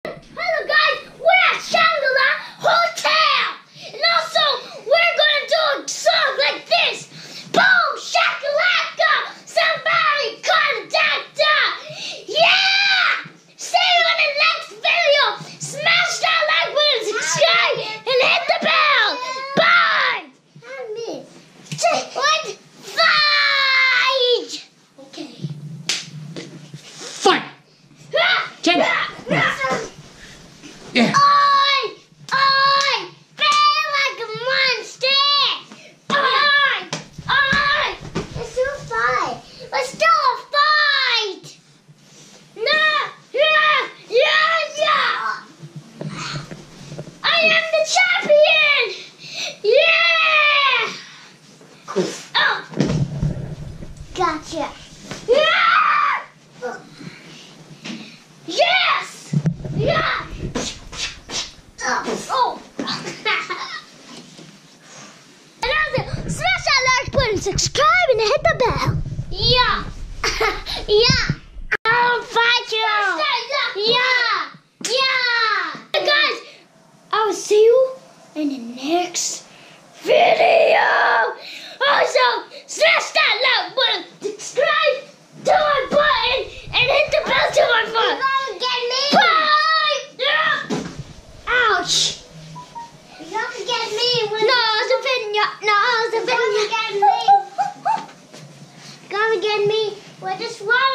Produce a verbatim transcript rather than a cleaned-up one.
Hello guys, we're at Shangri-La Hotel. And also, we're going to do a song like this. Boom, shakalaka, somebody contact us. Yeah! See you in the next video. Smash that like button, subscribe, and hit the bell. Bye! What? Fight! Okay. Fight! Ten. Yeah. I, I feel like a monster. I, I. Let's do a fight. Let's do a fight. No, yeah, yeah, yeah. I am the champion. Yeah. Cool. Oh. Gotcha. Yeah. Yes. Yeah. Oh. And also, smash that like button, subscribe, and hit the bell. Yeah. Yeah. I'll fight you. Yeah. Yeah. Hey guys, I will see you in the next video. Also, smash that like button, subscribe to my button, and hit the bell to my phone. You're gonna get me. Bye. Yeah. Ouch. You're gonna get me. When no, Zavinia. No, Zavinia. You're gonna get me. Gonna get me with this one.